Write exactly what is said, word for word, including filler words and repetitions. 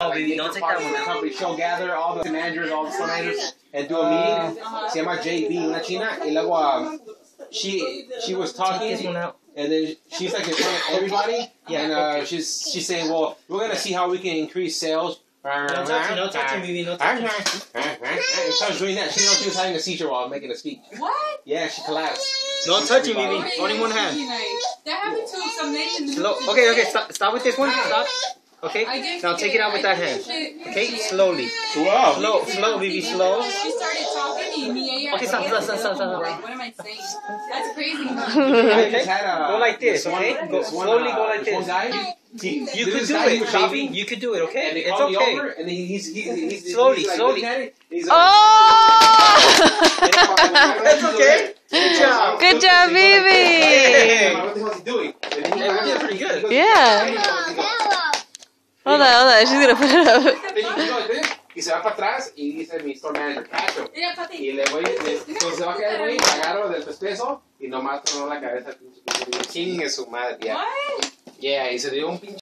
Oh, baby, don't take that one. Company. She'll gather all the managers, all the store managers, and do a meeting. Se llama J B, una china. Y luego, um, she she was talking, Take this one out. and then she's like in front of everybody, yeah, and uh, she's she's saying, well, we're gonna see how we can increase sales. No touching, no touching, baby, no touching. And so I was doing that. She didn't know she was having a seizure while making a speech. What? Yeah, she collapsed. No touching, baby. Only one hand. That happened to some lady in the Slow. Okay, okay, stop, stop with this one. Stop. Okay, now take it out with that hand. Okay, slowly. Wow. Slow, slow, baby, slow. She started talking and me. Okay, stop, stop, stop, stop, stop. Like, what am I saying? That's crazy. I just had a, Go like this, okay? one, Go this one, slowly, uh, go like this one this. guy, he, You this could do guy, he it, was baby. shopping, You could do it, okay? and they It's called me okay. over, and he's he's he's, he's, he's Slowly, he's like slowly. looking at it, he's like, Oh! That's okay. Good job. Good job, baby. Hey, what the hell is he doing? And then he Hey, we did pretty good. he goes, Yeah. he goes, he goes, Hold on, hold on. She's gonna put it up. then he goes like this, y se va para atrás y dice mi store manager, Cacho. Y le voy, le, entonces se va a quedar güey, la agarro del pespeso y nomás tronó la cabeza. Chingue su madre, ya. What? Yeah, y se dio un pinche